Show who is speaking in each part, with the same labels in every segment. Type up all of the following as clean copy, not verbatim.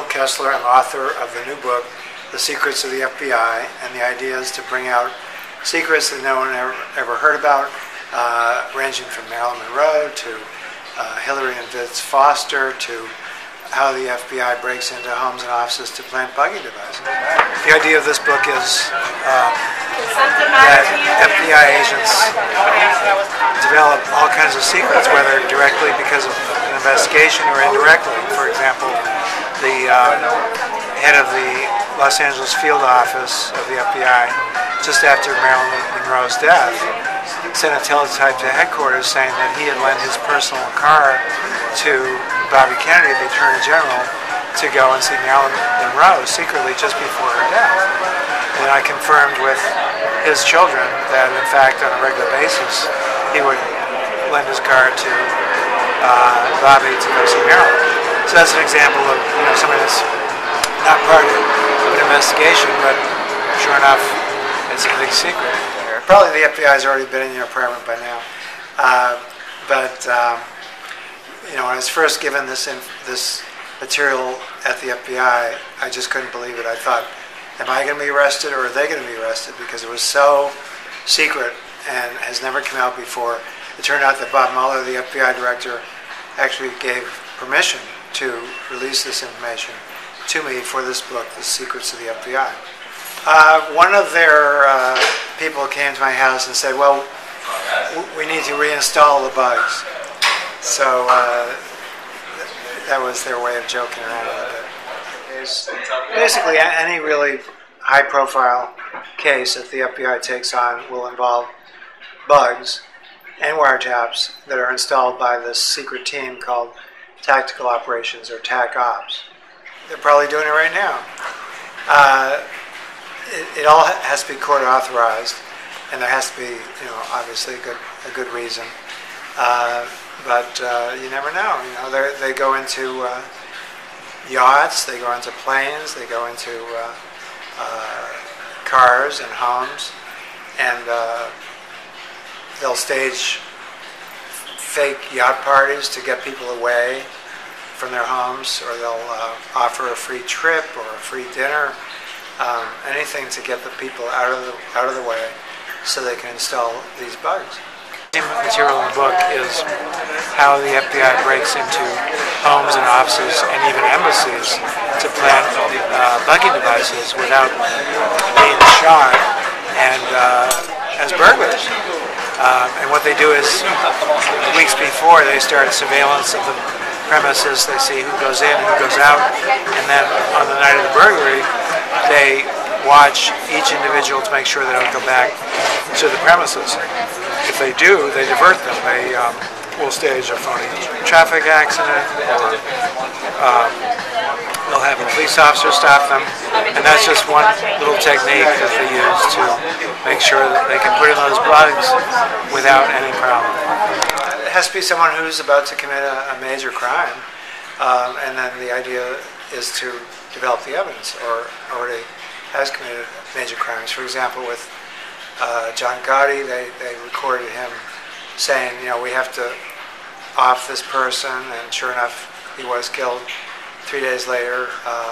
Speaker 1: Donald Kessler, I'm author of the new book, The Secrets of the FBI, and the idea is to bring out secrets that no one ever heard about, ranging from Marilyn Monroe to Hillary and Vince Foster to how the FBI breaks into homes and offices to plant bugging devices. The idea of this book is that FBI agents develop all kinds of secrets, whether directly because of an investigation or indirectly. For example, the head of the Los Angeles field office of the FBI, just after Marilyn Monroe's death, sent a teletype to headquarters saying that he had lent his personal car to Bobby Kennedy, the Attorney General, to go and see Marilyn Monroe secretly just before her death. And I confirmed with his children that, in fact, on a regular basis, he would lend his car to Bobby to go see Marilyn. So that's an example of something that's not part of an investigation, but sure enough, it's a big secret. Probably the FBI has already been in your apartment by now, when I was first given this material at the FBI, I just couldn't believe it. I thought, am I going to be arrested or are they going to be arrested? Because it was so secret and has never come out before. It turned out that Bob Mueller, the FBI director, actually gave permission to release this information to me for this book, The Secrets of the FBI. One of their people came to my house and said, well, we need to reinstall the bugs. So that was their way of joking around a little bit. Basically, any really high-profile case that the FBI takes on will involve bugs and wiretaps that are installed by this secret team called Tactical Operations, or TAC Ops. They're probably doing it right now. It all has to be court authorized, and there has to be, obviously a good reason. But you never know. They go into yachts, they go into planes, they go into cars and homes, and they'll stage fake yacht parties to get people away from their homes, or they'll offer a free trip or a free dinner, anything to get the people out of the way so they can install these bugs. The material in the book is how the FBI breaks into homes and offices and even embassies to plant bugging devices without being shot and as burglars. And what they do is, weeks before, they start surveillance of the premises. They see who goes in, who goes out, and then on the night of the burglary, they watch each individual to make sure they don't go back to the premises. If they do, they divert them. They will stage a phony traffic accident, or they'll have a police officer stop them, and that's just one little technique that they use to make sure that they can put in those bugs without any problem. It has to be someone who's about to commit a major crime, and then the idea is to develop the evidence, or already has committed major crimes. For example, with John Gotti, they recorded him saying, we have to off this person, and sure enough, he was killed 3 days later.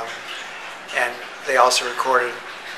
Speaker 1: And they also recorded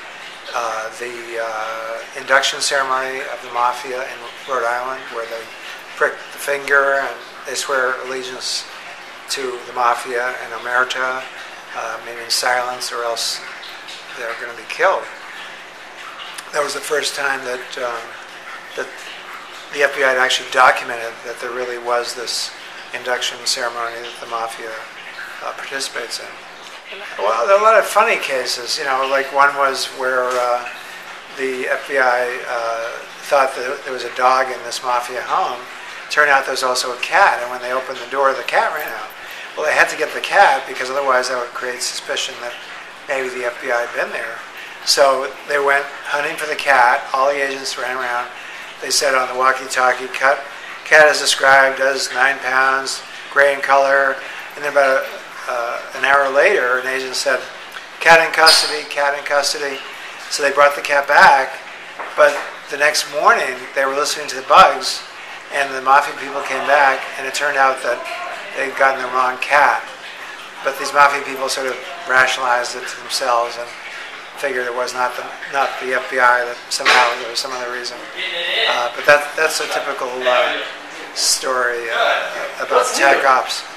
Speaker 1: the induction ceremony of the mafia in Rhode Island, where they prick the finger and they swear allegiance to the mafia and omerta, meaning silence or else they're going to be killed. That was the first time that that the FBI had actually documented that there really was this induction ceremony that the mafia participates in. Well, there are a lot of funny cases. Like one was where the FBI thought that there was a dog in this mafia home. Turned out there was also a cat, and when they opened the door, the cat ran out. Well, they had to get the cat because otherwise that would create suspicion that maybe the FBI had been there. So they went hunting for the cat. All the agents ran around. They said on the walkie-talkie, cat is described as 9 pounds, gray in color. And then about an hour later, an agent said, cat in custody, cat in custody. So they brought the cat back. But the next morning, they were listening to the bugs, and the mafia people came back, and it turned out that they'd gotten the wrong cat. but these mafia people sort of rationalized it to themselves and figured it was not the FBI, that somehow there was some other reason. But that's a typical story about tech ops.